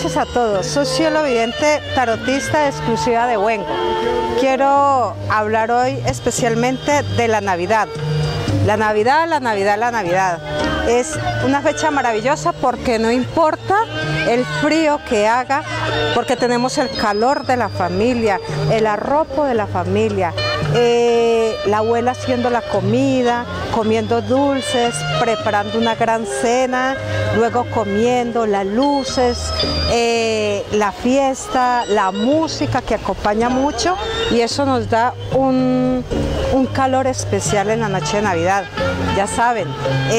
noches a todos, soy Cielo Vidente, tarotista exclusiva de Huengo. Quiero hablar hoy especialmente de la Navidad. La Navidad, la Navidad, la Navidad. Es una fecha maravillosa porque no importa el frío que haga, porque tenemos el calor de la familia, el arropo de la familia, la abuela haciendo la comida, comiendo dulces, preparando una gran cena, luego comiendo, las luces, la fiesta, la música que acompaña mucho, y eso nos da un calor especial en la noche de Navidad. Ya saben,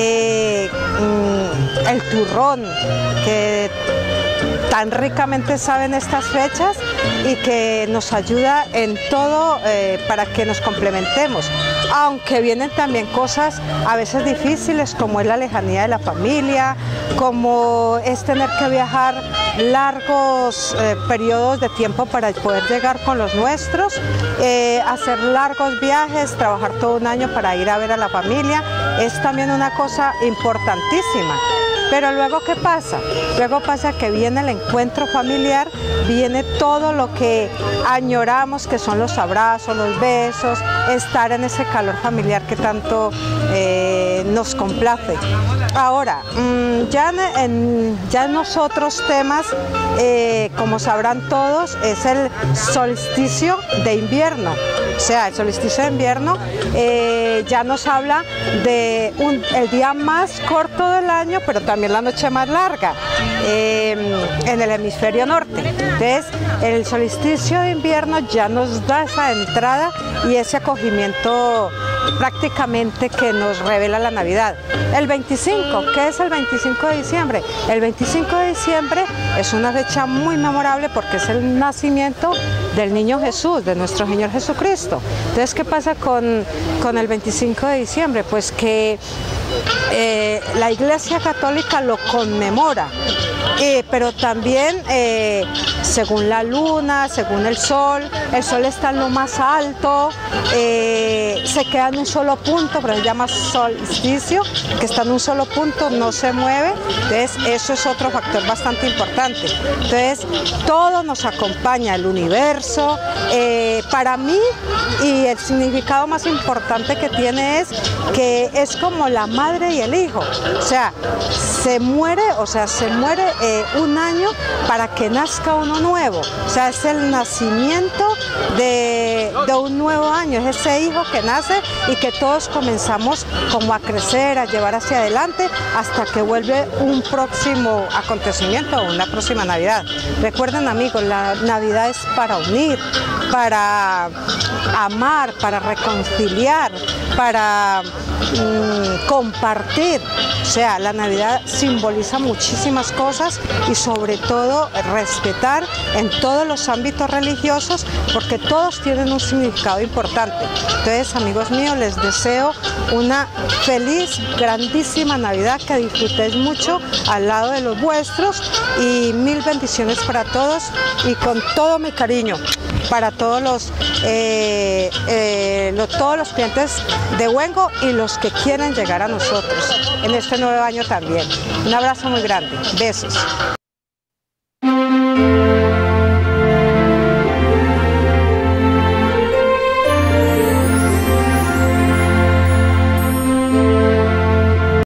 el turrón que tan ricamente saben estas fechas y que nos ayuda en todo para que nos complementemos, aunque vienen también cosas a veces difíciles, como es la lejanía de la familia, como es tener que viajar largos periodos de tiempo para poder llegar con los nuestros, hacer largos viajes, trabajar todo un año para ir a ver a la familia, es también una cosa importantísima. Pero luego, ¿qué pasa? Luego pasa que viene el encuentro familiar, viene todo lo que añoramos, que son los abrazos, los besos, estar en ese calor familiar que tanto nos complace. Ahora, ya en los otros temas, como sabrán todos, es el solsticio de invierno. O sea, el solsticio de invierno ya nos habla de el día más corto del año, pero también la noche más larga en el hemisferio norte. Entonces, el solsticio de invierno ya nos da esa entrada y ese acogimiento prácticamente que nos revela la Navidad. El 25, ¿qué es el 25 de diciembre? El 25 de diciembre es una fecha muy memorable porque es el nacimiento del niño Jesús, de nuestro Señor Jesucristo. Entonces, ¿qué pasa con el 25 de diciembre? Pues que la Iglesia Católica lo conmemora, pero también según la luna, según el sol está en lo más alto, se queda en un solo punto, pero se llama solsticio, que está en un solo punto, no se mueve. Entonces eso es otro factor bastante importante. Entonces todo nos acompaña, el universo. Para mí, y el significado más importante que tiene es que es como la madre y el hijo, o sea, se muere un año para que nazca uno nuevo, o sea, es el nacimiento de un nuevo año, es ese hijo que nace y que todos comenzamos como a crecer, a llevar hacia adelante hasta que vuelve un próximo acontecimiento, una próxima Navidad. Recuerden, amigos, la Navidad es para unir, para amar, para reconciliar, para compartir. O sea, la Navidad simboliza muchísimas cosas y sobre todo respetar en todos los ámbitos religiosos, porque todos tienen un significado importante. Entonces, amigos míos, les deseo una feliz, grandísima Navidad, que disfrutéis mucho al lado de los vuestros, y mil bendiciones para todos y con todo mi cariño para todos los clientes de Huengo y los que quieren llegar a nosotros en este nuevo año también. Un abrazo muy grande, besos.